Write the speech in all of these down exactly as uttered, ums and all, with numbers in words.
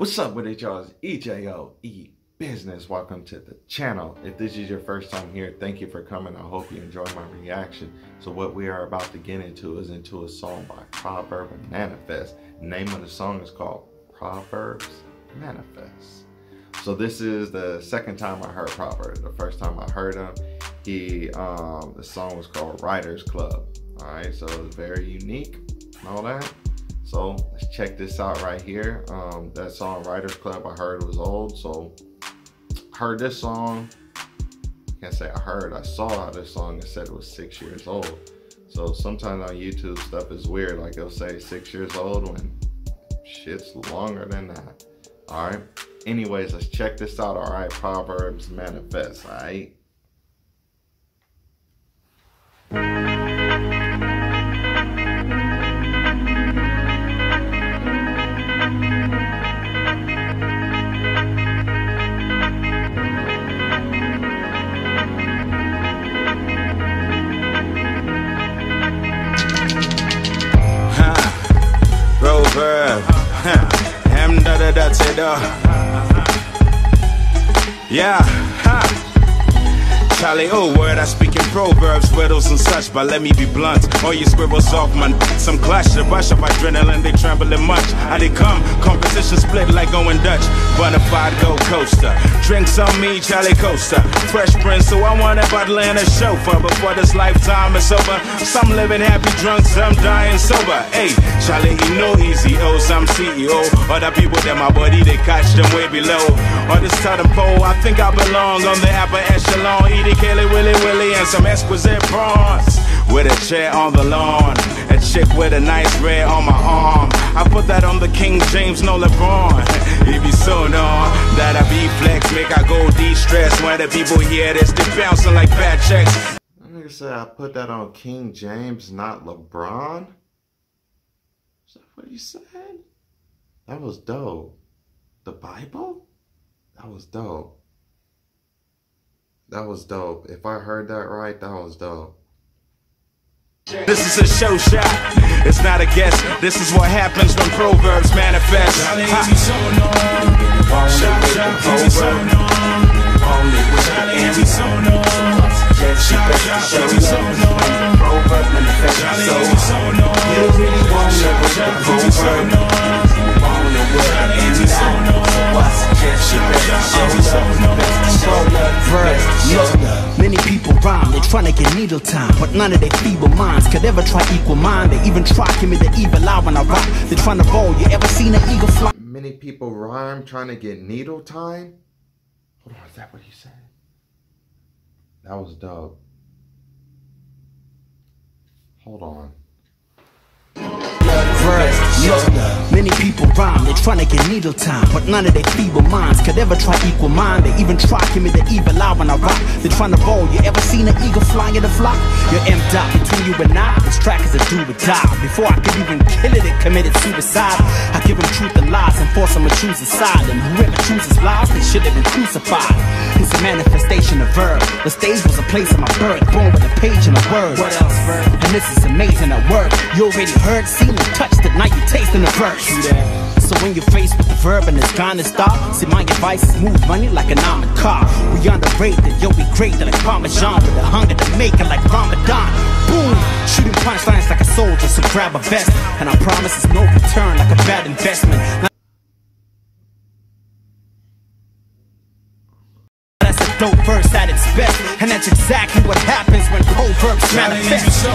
What's up with it, y'all? It's E J O E Business. Welcome to the channel. If this is your first time here, thank you for coming. I hope you enjoy my reaction. So what we are about to get into is into a song by Proverb and Manifest. The name of the song is called Proverbs Manifest. So this is the second time I heard Proverb. The first time I heard him, he um, the song was called Writers Club. All right, so it's very unique and all that. So let's check this out right here. Um, that song Writers Club I heard was old, so I heard this song. I can't say I heard, I saw this song and said it was six years old. So sometimes on YouTube stuff is weird, like it'll say six years old when shit's longer than that. All right. Anyways, let's check this out. All right, Proverbs Manifest. All right. Proverb, hem da da da da da. Yeah, ha. Charlie, oh word, I speak in proverbs, riddles and such, but let me be blunt. All you scribbles off, man, some clash, the rush of adrenaline, they trembling much. How they come, composition split like going Dutch. Bonafide Gold Coaster, drinks on me, Charlie Coaster. Fresh Prince, so I want a bottle and a chauffeur. Before this lifetime is over, some living happy drunk, some dying sober. Hey, Charlie, he know easy, oh, some C E O. Other people that my body, they catch them way below. On this totem pole, I think I belong on the upper echelon. Eating Kelly, Willy, Willy, and some exquisite prawns. With a chair on the lawn, a chick with a nice red on my arm. I put that on the King James, no LeBron. It be so long that I be flex, make I go de-stress. When the people hear this, they bouncing like bad checks. That nigga said I put that on King James, not LeBron. Is that what he said? That was dope. The Bible? That was dope. That was dope. If I heard that right, that was dope. This is a show shot, it's not a guess. This is what happens when proverbs manifest. Many people rhyme, they tryna get needle time, but none of their feeble minds could ever try equal mine. They even try give me the evil eye when I rock. They tryna roll. You ever seen an eagle fly? Many people rhyme trying to get needle time. Hold on, is that what he said? That was dope. Hold on. Many people rhyme, they tryna get needle time, but none of their feeble minds could ever try equal mine. They even try give me the evil eye when I rock. They tryna roll. You ever seen an eagle fly in the flock? You're empty out between you and I. This track is a do or die. Before I could even kill it, it committed suicide. I give them truth and lies and force them to choose a side. And whoever chooses lies, they should have been crucified. It's a manifestation of verb. The stage was a place of my birth, born with a page and a word. What else, verb? And this is amazing at work. You already heard, seen, and touched it. Now you tasting the verse. So when you're faced with the verb and it's gone to stop, see my advice is move money like an armored car. We underrated, yo, we great like Parmesan, with the hunger to make it like Ramadan. Boom, shooting punchlines like a soldier, so grab a vest, and I promise it's no return like a bad investment. That's a dope verse at its best, and that's exactly what happens when proverbs manifest.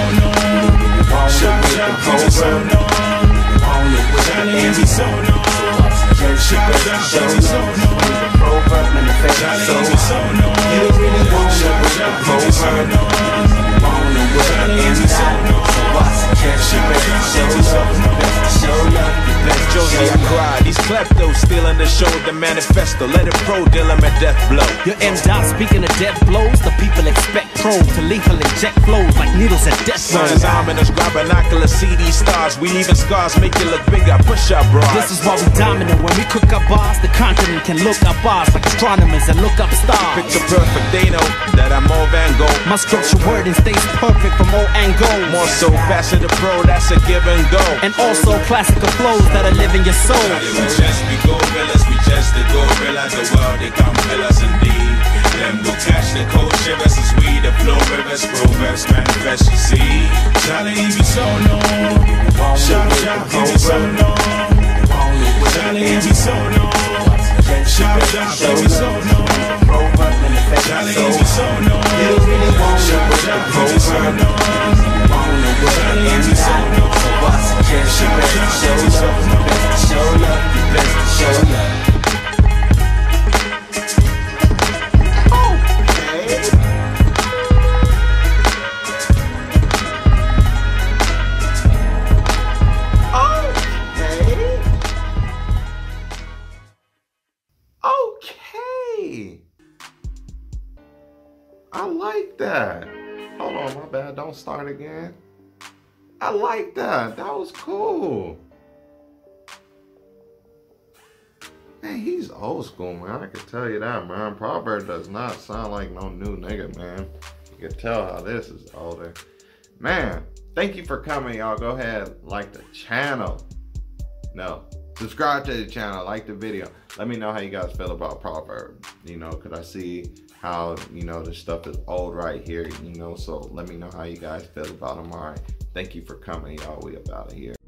Josie, I cried. These kleptos stealing the show, the manifesto. Let it pro deal him a death blow. Your M dot speaking of death blows. The people expect pros to lethal inject flows like needles at death Signs ominous, grab binoculars, see these stars. We leaving scars, make you look bigger, push up bras. This is why we dominant. When we cook up bars, the continent can look up bars like astronomers and look up stars. Picture perfect, they know that I'm more Van Gogh. My scripture wording stays perfect from all angles. More so, faster the pro, that's a give and go. And also classical flows that are live in your soul. Just be going killers, we just the gorillas. The world, they come kill us indeed. Them will catch the cold shivers as we the flow rivers, proverbs manifest, you see. Charlie, he be so known. Shout, shout, he be so known. Charlie, he be so known. Shout, shout, he be so known. Charlie, he be so known. Shout, shout, he be so known. Charlie, he be so known. Shout, shout, he be so known. Show love, you best to show love. I like that. Hold on, my bad. Don't start again. I like that. That was cool. Man, he's old school, man. I can tell you that, man. Proverb does not sound like no new nigga, man. You can tell how this is older. Man, thank you for coming, y'all. Go ahead, like the channel. No, subscribe to the channel, like the video. Let me know how you guys feel about Proverb. You know, could I see how, you know, this stuff is old right here, you know, so let me know how you guys feel about them. All right, thank you for coming, y'all. We about it here.